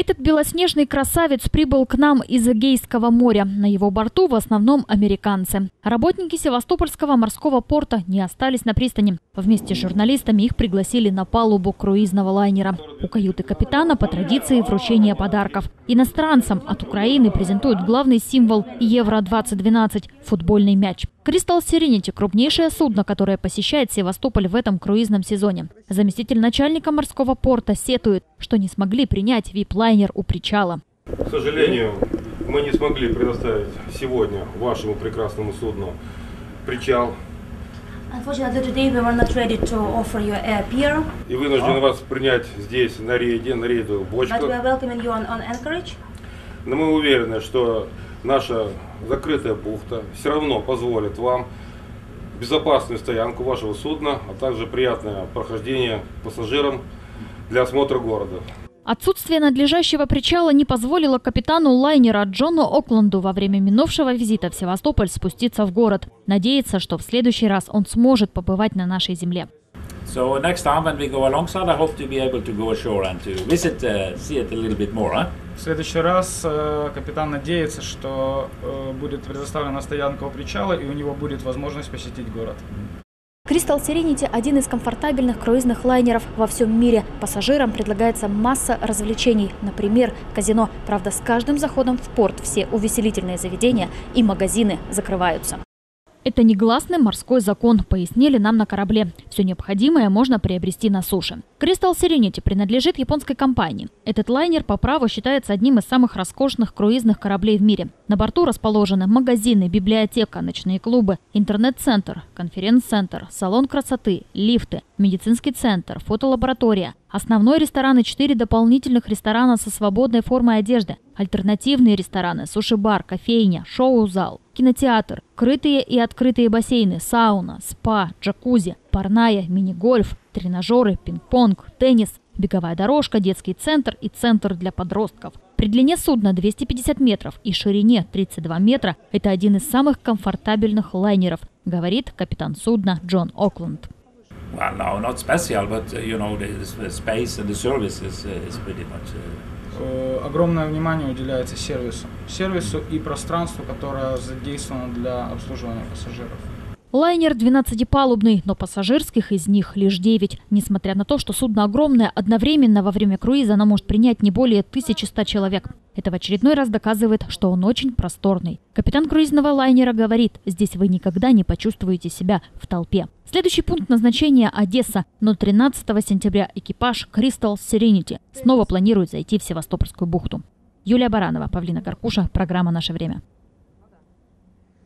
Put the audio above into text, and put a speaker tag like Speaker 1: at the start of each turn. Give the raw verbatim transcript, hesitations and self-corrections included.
Speaker 1: Этот белоснежный красавец прибыл к нам из Эгейского моря. На его борту в основном американцы. Работники Севастопольского морского порта не остались на пристани. Вместе с журналистами их пригласили на палубу круизного лайнера. У каюты капитана по традиции вручение подарков. Иностранцам от Украины презентуют главный символ Евро двадцать двенадцать – футбольный мяч. Crystal Serenity – крупнейшее судно, которое посещает Севастополь в этом круизном сезоне. Заместитель начальника морского порта сетует, что не смогли принять ви ай пи-лайнер у причала.
Speaker 2: К сожалению, мы не смогли предоставить сегодня вашему прекрасному судну причал. И вынуждены вас принять здесь на рейде, на рейду бочку. Но мы уверены, что наша закрытая бухта все равно позволит вам безопасную стоянку вашего судна, а также приятное прохождение пассажирам для осмотра города.
Speaker 1: Отсутствие надлежащего причала не позволило капитану лайнера Джону Окленду во время минувшего визита в Севастополь спуститься в город. Надеется, что в следующий раз он сможет побывать на нашей земле.
Speaker 3: So next time when we go alongside, I hope to be able to go ashore and to visit, uh, see it a little bit more. Huh?
Speaker 4: В следующий раз э, капитан надеется, что э, будет предоставлена стоянка у причала и у него будет возможность посетить город.
Speaker 1: Crystal Serenity – один из комфортабельных круизных лайнеров во всем мире. Пассажирам предлагается масса развлечений, например, казино. Правда, с каждым заходом в порт все увеселительные заведения и магазины закрываются. Это негласный морской закон, пояснили нам на корабле. Все необходимое можно приобрести на суше. Crystal Serenity принадлежит японской компании. Этот лайнер по праву считается одним из самых роскошных круизных кораблей в мире. На борту расположены магазины, библиотека, ночные клубы, интернет-центр, конференц-центр, салон красоты, лифты, медицинский центр, фотолаборатория. Основной ресторан и четыре дополнительных ресторана со свободной формой одежды. Альтернативные рестораны, суши-бар, кофейня, шоу-зал, кинотеатр, крытые и открытые бассейны, сауна, спа, джакузи, парная, мини-гольф, тренажеры, пинг-понг, теннис, беговая дорожка, детский центр и центр для подростков. При длине судна двести пятьдесят метров и ширине тридцать два метра это один из самых комфортабельных лайнеров, говорит капитан судна Джон Окленд.
Speaker 3: Well, no, not special, but you know, the space and the service is, is pretty much.
Speaker 4: Огромное внимание уделяется сервису, сервису и пространству, которое задействовано для обслуживания пассажиров.
Speaker 1: Лайнер двенадцатипалубный, но пассажирских из них лишь девять. Несмотря на то, что судно огромное, одновременно во время круиза оно может принять не более тысячи ста человек. Это в очередной раз доказывает, что он очень просторный. Капитан круизного лайнера говорит, здесь вы никогда не почувствуете себя в толпе. Следующий пункт назначения – Одесса, но тринадцатого сентября экипаж Crystal Serenity снова планирует зайти в Севастопольскую бухту. Юлия Баранова, Павлина Каркуша, программа «Наше время».